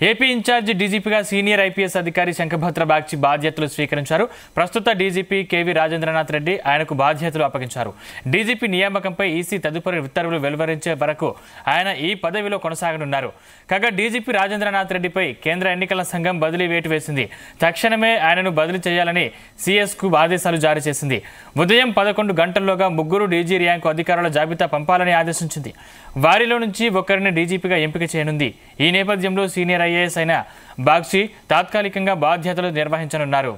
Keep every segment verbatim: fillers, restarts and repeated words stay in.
AP incharge డీజీపీగా senior IPS అధికారి శంఖభద్ర బాగ్చి బాధ్యతలు స్వీకరించారు. ప్రస్తుత డీజీపీ కేవీ రాజేంద్రనాథ్ రెడ్డి ఆయనకు బాధ్యతలు అప్పగించారు. డీజీపీ నియామకంపై ఈసీ తదుపరి ఉత్తర్వులు వెలువరించే వరకు ఆయన ఈ పదవిలో కొనసాగనున్నారు. కాగా డీజీపీ రాజేంద్రనాథ్ రెడ్డిపై కేంద్ర ఎన్నికల సంఘం బదిలీ వేటు వేసింది. తక్షణమే ఆయనను బదిలీ చేయాలని సీఎస్కు ఆదేశాలు జారీ చేసింది. ఉదయం పదకొండు గంటల్లోగా ముగ్గురు డీజీ ర్యాంకు అధికారుల జాబితా పంపాలని ఆదేశించింది. వారిలో నుంచి ఒకరిని డీజీపీగా ఎంపిక చేయనుంది. ఈ నేపథ్యంలో సీనియర్ ఐఏఎస్ అయిన బాగ్చి తాత్కాలికంగా బాధ్యతలు నిర్వహించనున్నారు.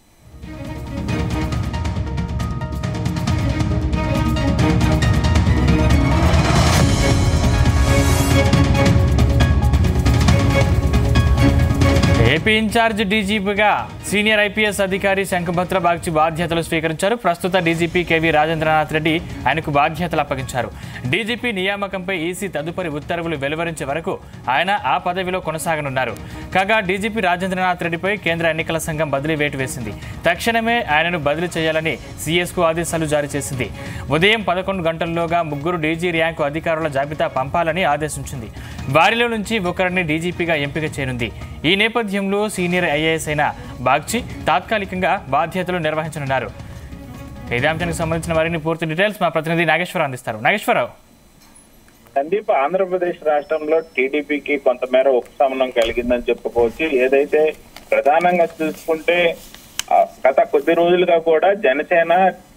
ఏపీ ఇన్ఛార్జ్ డీజీపీగా సీనియర్ ఐపీఎస్ అధికారి శంఖభద్ర బాగ్చి బాధ్యతలు స్వీకరించారు. ప్రస్తుత డీజీపీ కేవీ రాజేంద్రనాథ్ రెడ్డి ఆయనకు బాధ్యతలు అప్పగించారు. డీజీపీ నియామకంపై ఈసీ తదుపరి ఉత్తర్వులు వెలువరించే వరకు ఆయన ఆ పదవిలో కొనసాగనున్నారు. కాగా డీజీపీ రాజేంద్రనాథ్ రెడ్డిపై కేంద్ర ఎన్నికల సంఘం బదిలీ వేటు వేసింది. తక్షణమే ఆయనను బదిలీ చేయాలని సీఎస్కు ఆదేశాలు జారీ చేసింది. ఉదయం పదకొండు గంటల్లోగా ముగ్గురు డీజీ ర్యాంకు అధికారుల జాబితా పంపాలని ఆదేశించింది. వారిలో నుంచి ఒకరిని డీజీపీగా ఎంపిక చేయనుంది. ఈ నేపథ్యంలో సీనియర్ ఐఏఎస్ అయిన బాగ్చి తాత్కాలికంగా బాధ్యతలు నిర్వహించనున్నారు. ఇదే అంశానికి సంబంధించిన మరిన్ని పూర్తి డీటెయిల్స్ మా ప్రతినిధి నాగేశ్వరరావు అందిస్తారు. నాగేశ్వరరావు, సందీప్, ఆంధ్రప్రదేశ్ రాష్ట్రంలో టీడీపీకి కొంతమేర ఉపశమనం కలిగిందని చెప్పుకోవచ్చు. ఏదైతే ప్రధానంగా చూసుకుంటే గత కొద్ది రోజులుగా కూడా జనసేన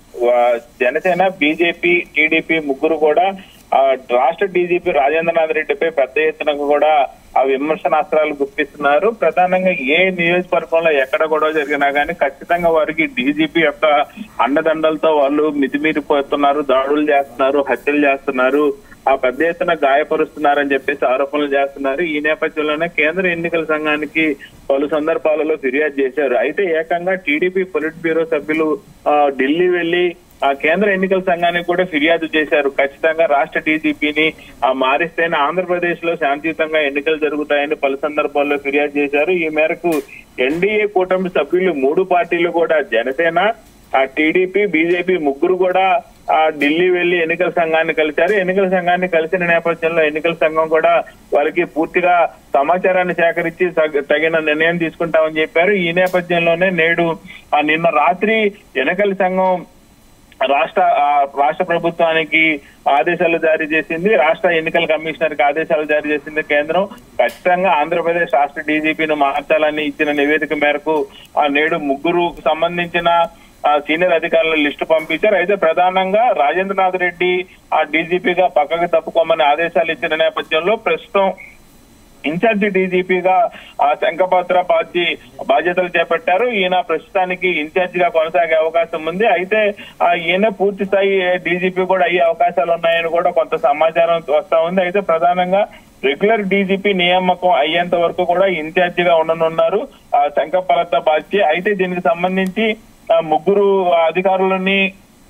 జనసేన బీజేపీ టీడీపీ ముగ్గురు కూడా రాష్ట్ర డీజీపీ రాజేంద్రనాథ్ రెడ్డిపై పెద్ద ఎత్తున కూడా ఆ విమర్శనాస్త్రాలు గుర్తిస్తున్నారు. ప్రధానంగా ఏ నియోజకవర్గంలో ఎక్కడ గొడవ జరిగినా కానీ ఖచ్చితంగా వారికి డీజీపీ యొక్క అండదండలతో వాళ్ళు మితిమీరిపోతున్నారు, దాడులు చేస్తున్నారు, హత్యలు చేస్తున్నారు, ఆ పెద్ద ఎత్తున గాయపరుస్తున్నారని చెప్పేసి ఆరోపణలు చేస్తున్నారు. ఈ నేపథ్యంలోనే కేంద్ర ఎన్నికల సంఘానికి పలు సందర్భాలలో ఫిర్యాదు చేశారు. అయితే ఏకంగా టీడీపీ పొలిట్ బ్యూరో సభ్యులు ఢిల్లీ వెళ్లి ఆ కేంద్ర ఎన్నికల సంఘానికి కూడా ఫిర్యాదు చేశారు. ఖచ్చితంగా రాష్ట్ర డీజీపీని మారిస్తేనే ఆంధ్రప్రదేశ్ లో శాంతియుతంగా ఎన్నికలు జరుగుతాయని పలు సందర్భాల్లో ఫిర్యాదు చేశారు. ఈ మేరకు ఎన్డీఏ కూటమి సభ్యులు మూడు పార్టీలు కూడా జనసేన, ఆ టీడీపీ, బీజేపీ ముగ్గురు కూడా ఆ ఢిల్లీ వెళ్లి ఎన్నికల సంఘాన్ని కలిశారు. ఎన్నికల సంఘాన్ని కలిసిన నేపథ్యంలో ఎన్నికల సంఘం కూడా వారికి పూర్తిగా సమాచారాన్ని సేకరించి తగిన నిర్ణయం తీసుకుంటామని చెప్పారు. ఈ నేపథ్యంలోనే నేడు నిన్న రాత్రి ఎన్నికల సంఘం రాష్ట్ర రాష్ట్ర ప్రభుత్వానికి ఆదేశాలు జారీ చేసింది. రాష్ట్ర ఎన్నికల కమిషనర్ కి ఆదేశాలు జారీ చేసింది కేంద్రం. ఖచ్చితంగా ఆంధ్రప్రదేశ్ రాష్ట్ర డీజీపీని మార్చాలని ఇచ్చిన నివేదిక మేరకు ఆ నేడు ముగ్గురు సంబంధించిన సీనియర్ అధికారుల లిస్టు పంపించారు. అయితే ప్రధానంగా రాజేంద్రనాథ్ రెడ్డి ఆ డీజీపీగా పక్కకు తప్పుకోమని ఆదేశాలు ఇచ్చిన నేపథ్యంలో ప్రస్తుతం ఇన్ఛార్జ్ డీజీపీగా ఆ శంఖభద్ర బాగ్చి బాధ్యతలు చేపట్టారు. ఈయన ప్రస్తుతానికి ఇన్ఛార్జ్ గా కొనసాగే అవకాశం ఉంది. అయితే ఈయన పూర్తి స్థాయి డీజీపీ కూడా అయ్యే అవకాశాలు ఉన్నాయని కూడా కొంత సమాచారం వస్తా ఉంది. అయితే ప్రధానంగా రెగ్యులర్ డీజీపీ నియామకం అయ్యేంత వరకు కూడా ఇన్ఛార్జ్ గా ఉండనున్నారు ఆ శంఖభద్ర బాగ్చి. అయితే దీనికి సంబంధించి ముగ్గురు అధికారులని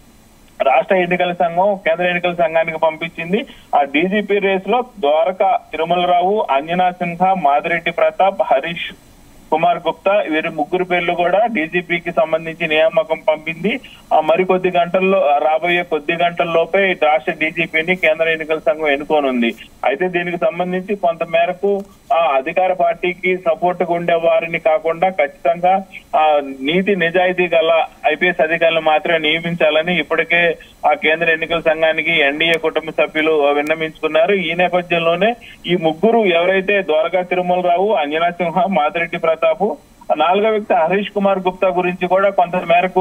రాష్ట్ర ఎన్నికల సంఘం కేంద్ర ఎన్నికల సంఘానికి పంపించింది. ఆ డీజీపీ రేస్ లో ద్వారకా తిరుమలరావు, అంజనా సిన్హా, మాదిరెడ్డి ప్రతాప్, హరీష్ కుమార్ గుప్తా వీరి ముగ్గురు పేర్లు కూడా డీజీపీకి సంబంధించి నియామకం పంపింది. ఆ మరికొద్ది గంటల్లో రాబోయే కొద్ది గంటల్లోపే రాష్ట్ర డీజీపీని కేంద్ర ఎన్నికల సంఘం ఎన్నుకోనుంది. అయితే దీనికి సంబంధించి కొంత మేరకు ఆ అధికార పార్టీకి సపోర్ట్ గా ఉండే వారిని కాకుండా ఖచ్చితంగా ఆ నీతి నిజాయితీ గల ఐపీఎస్ అధికారులు మాత్రమే నియమించాలని ఇప్పటికే ఆ కేంద్ర ఎన్నికల సంఘానికి ఎన్డీఏ కుటుంబ సభ్యులు విన్నవించుకున్నారు. ఈ నేపథ్యంలోనే ఈ ముగ్గురు ఎవరైతే ద్వారకా తిరుమలరావు, అంజనా సింహ, మాదిరెడ్డి ప్రతాప్, నాలుగో వ్యక్తి హరీష్ కుమార్ గుప్తా గురించి కూడా కొంత మేరకు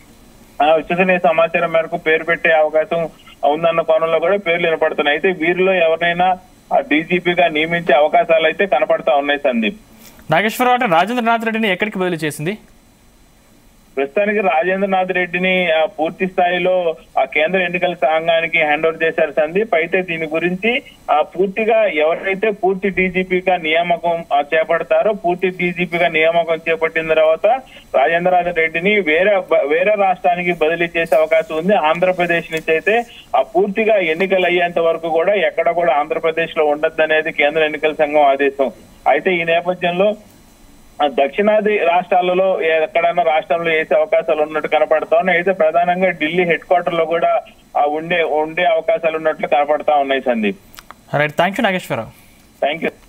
విశ్వసనీయ సమాచారం మేరకు పేరు పెట్టే అవకాశం ఉందన్న కోణంలో కూడా పేర్లు వినపడుతున్నాయి. అయితే వీరిలో ఎవరైనా డీజీపీగా నియమించే అవకాశాలు అయితే కనపడతా ఉన్నాయి. సందీప్, నాగేశ్వరరావు, రాజేంద్రనాథ్ రెడ్డిని ఎక్కడికి బదిలీ చేసింది? ప్రస్తుతానికి రాజేంద్రనాథ్ రెడ్డిని పూర్తి స్థాయిలో ఆ కేంద్ర ఎన్నికల సంఘానికి హ్యాండ్ ఓవర్ చేశారు సందీప్. అయితే దీని గురించి ఆ పూర్తిగా ఎవరైతే పూర్తి డీజీపీగా నియామకం చేపడతారో పూర్తి డీజీపీగా నియామకం చేపట్టిన తర్వాత రాజేంద్రనాథ్ రెడ్డిని వేరే వేరే రాష్ట్రానికి బదిలీ చేసే అవకాశం ఉంది. ఆంధ్రప్రదేశ్ నుంచి అయితే ఆ పూర్తిగా ఎన్నికలు అయ్యేంత వరకు కూడా ఎక్కడ కూడా ఆంధ్రప్రదేశ్ లో ఉండద్దు అనేది కేంద్ర ఎన్నికల సంఘం ఆదేశం. అయితే ఈ నేపథ్యంలో దక్షిణాది రాష్ట్రాలలో ఎక్కడైనా రాష్ట్రంలో వేసే అవకాశాలు ఉన్నట్టు కనపడతా ఉన్నాయి. అయితే ప్రధానంగా ఢిల్లీ హెడ్ క్వార్టర్ లో కూడా ఉండే ఉండే అవకాశాలు ఉన్నట్లు కనపడతా ఉన్నాయి. Sandeep, right, thank you Nageswararao. Thank you.